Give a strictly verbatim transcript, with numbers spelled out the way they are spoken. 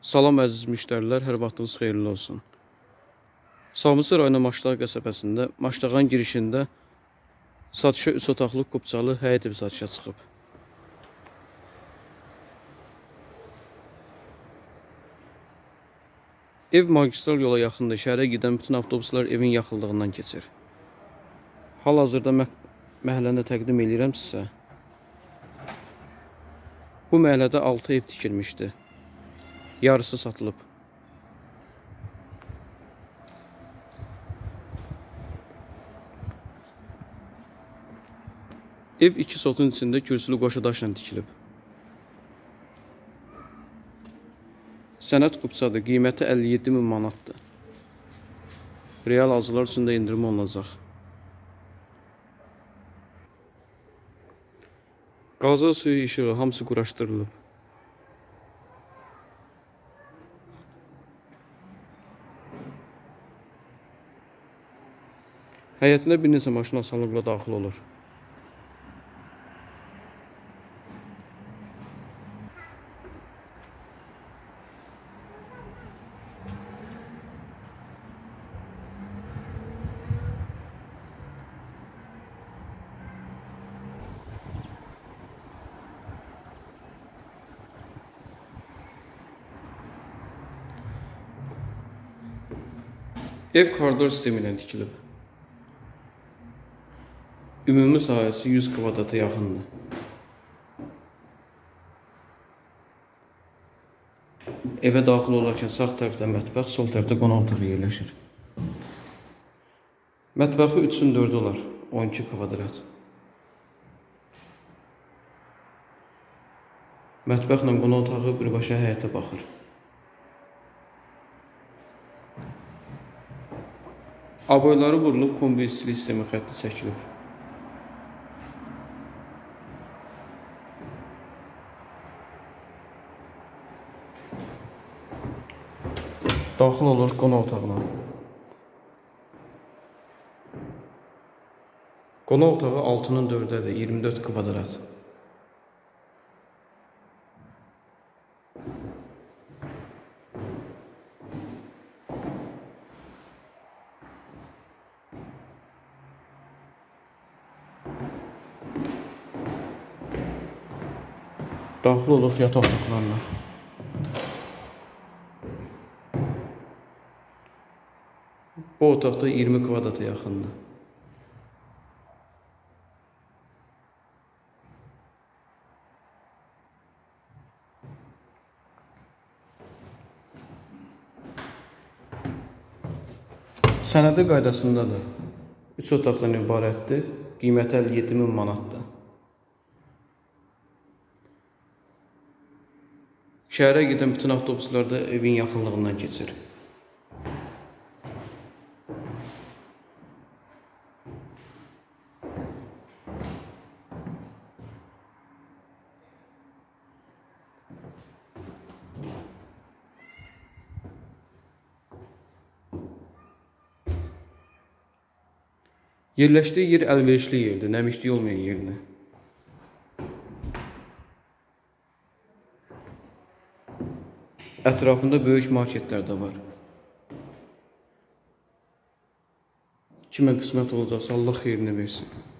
Salam əziz müştərilər, hər vaxtınız xeyirli olsun. Samısı rayonu Maşdağ qəsəbəsində Maşdağın girişində satışa üç otaqlı kubcalı həyət evi satışa çıxıb. Ev magistral yola yaxındır, şəhərə gedən bütün avtobuslar evin yaxınlığından keçir. Hal-hazırda mə məhəlləndə təqdim edirəm sizə. Bu məhəllədə altı ev tikilmişdi. Yarısı satılıb. Ev iki sotun içində kürsülü qoşadaşla tikilib. Sənəd kubçadır, qiyməti əlli yeddi min manatdır. Real alıcılar üçün də indirim olunacaq. Qazı, suyu, işığı hamısı quraşdırılıb. Həyətinə bir neçə maşın asanlıqla daxil olur. Ev koridor sistemi ilə tikilib. Ümumi sahəsi yüz kvadrata yaxındır. Evə daxil olarkən sağ tərəfdə mətbəx, sol tərəfdə qonaq otağı yerləşir. Mətbəxi üçün dörd olar, on iki kvadrat. Mətbəxlə qonaq otağı birbaşa həyətə baxır. Aboyları vurulub, kombi istilik sistemi xətti çəkilib. Daxil olur qonaq otağına. Qonaq otağı altının dördədir, iyirmi dörd kvadrat. Daxil olur yataq otaqlarına. Bu otaqda iyirmi kvadrata yaxındır. Sənədi qaydasındadır. üç otaqdan ibarətdir. Qiyməti əlli yeddi min manatdır. Şəhərə gedən bütün avtobuslar da evin yaxınlığından keçir. Yerləşdiyi yer əlverişli yerdir, nəmişlik olmayan yerinə. Ətrafında böyük marketlər də var. Kimə qismət olacaqsa Allah xeyrini versin.